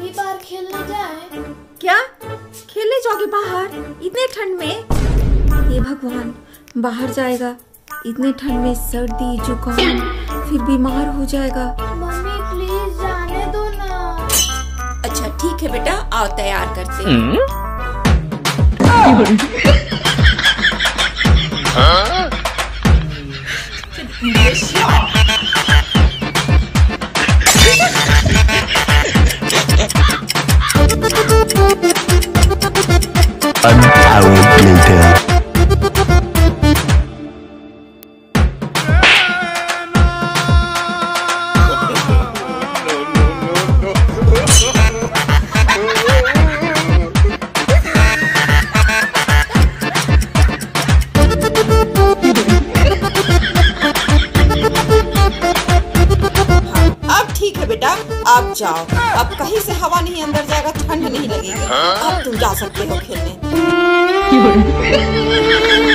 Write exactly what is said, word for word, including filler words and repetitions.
अभी बाहर खेलने जाए? क्या खेलने जाओगे बाहर इतने ठंड में? हे भगवान, बाहर जाएगा इतने ठंड में, सर्दी जुकाम, फिर बीमार हो जाएगा। मम्मी प्लीज जाने दो ना। अच्छा ठीक है बेटा, आओ तैयार करते हैं। An hour later. अब ठीक है बेटा, आप जाओ। अब कहीं से हवा नहीं अंदर जाएगा, ठंड नहीं लगेगी। अब तुम जा सकते हो खेलने।